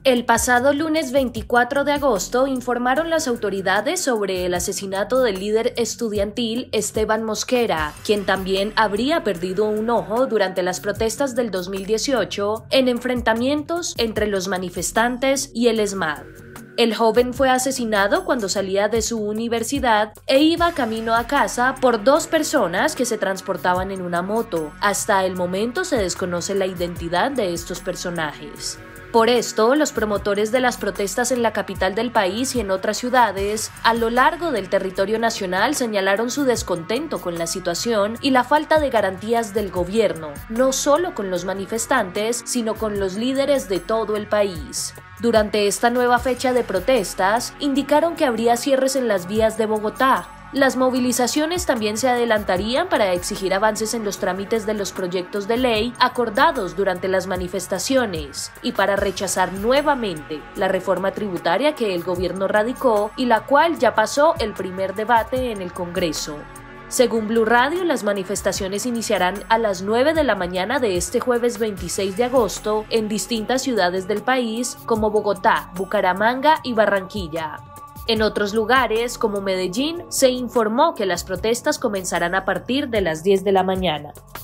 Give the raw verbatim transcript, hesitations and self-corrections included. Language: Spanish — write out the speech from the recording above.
El pasado lunes veinticuatro de agosto informaron las autoridades sobre el asesinato del líder estudiantil Esteban Mosquera, quien también habría perdido un ojo durante las protestas del dos mil dieciocho en enfrentamientos entre los manifestantes y el ESMAD. El joven fue asesinado cuando salía de su universidad e iba camino a casa por dos personas que se transportaban en una moto. Hasta el momento se desconoce la identidad de estos personajes. Por esto, los promotores de las protestas en la capital del país y en otras ciudades, a lo largo del territorio nacional, señalaron su descontento con la situación y la falta de garantías del gobierno, no solo con los manifestantes, sino con los líderes de todo el país. Durante esta nueva fecha de protestas, indicaron que habría cierres en las vías de Bogotá. Las movilizaciones también se adelantarían para exigir avances en los trámites de los proyectos de ley acordados durante las manifestaciones y para rechazar nuevamente la reforma tributaria que el gobierno radicó y la cual ya pasó el primer debate en el Congreso. Según Blue Radio, las manifestaciones iniciarán a las nueve de la mañana de este jueves veintiséis de agosto en distintas ciudades del país como Bogotá, Bucaramanga y Barranquilla. En otros lugares, como Medellín, se informó que las protestas comenzarán a partir de las diez de la mañana.